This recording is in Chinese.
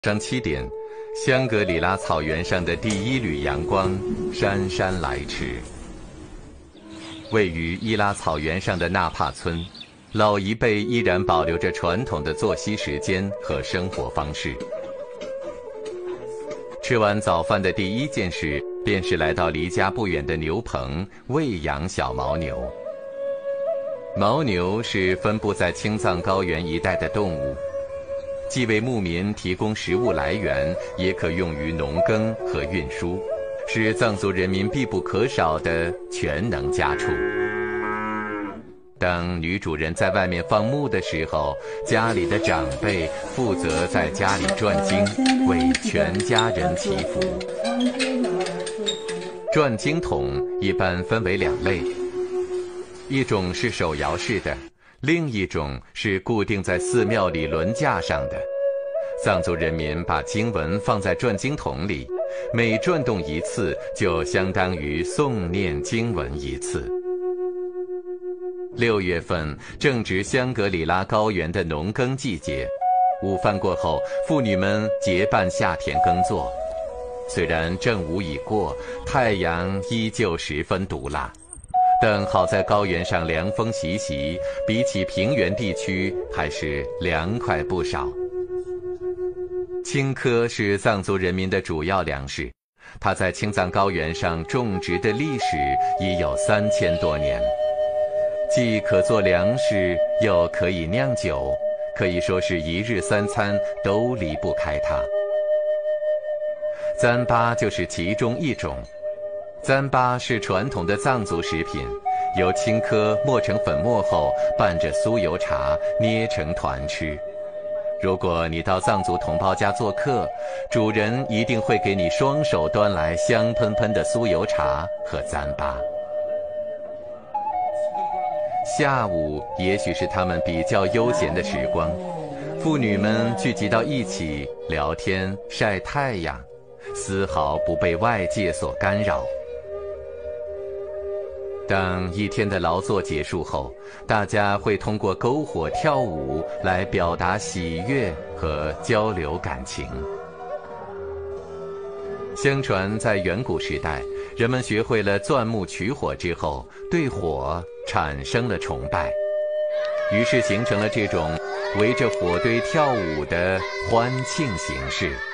上7点，香格里拉草原上的第一缕阳光姗姗来迟。位于伊拉草原上的纳帕村，老一辈依然保留着传统的作息时间和生活方式。吃完早饭的第一件事，便是来到离家不远的牛棚喂养小牦牛。牦牛是分布在青藏高原一带的动物，既为牧民提供食物来源，也可用于农耕和运输，是藏族人民必不可少的全能家畜。当女主人在外面放牧的时候，家里的长辈负责在家里转经，为全家人祈福。转经筒一般分为2类，一种是手摇式的，另一种是固定在寺庙里轮架上的。藏族人民把经文放在转经筒里，每转动一次就相当于诵念经文一次。6月份正值香格里拉高原的农耕季节，午饭过后，妇女们结伴下田耕作。虽然正午已过，太阳依旧十分毒辣，但好在高原上凉风习习，比起平原地区还是凉快不少。青稞是藏族人民的主要粮食，它在青藏高原上种植的历史已有3000多年，既可做粮食，又可以酿酒，可以说是1日3餐都离不开它。糌粑就是其中一种。糌粑是传统的藏族食品，由青稞磨成粉末后，拌着酥油茶，捏成团吃。如果你到藏族同胞家做客，主人一定会给你双手端来香喷喷的酥油茶和糌粑。下午也许是他们比较悠闲的时光，妇女们聚集到一起聊天晒太阳，丝毫不被外界所干扰。当一天的劳作结束后，大家会通过篝火跳舞来表达喜悦和交流感情。相传在远古时代，人们学会了钻木取火之后，对火产生了崇拜，于是形成了这种围着火堆跳舞的欢庆形式。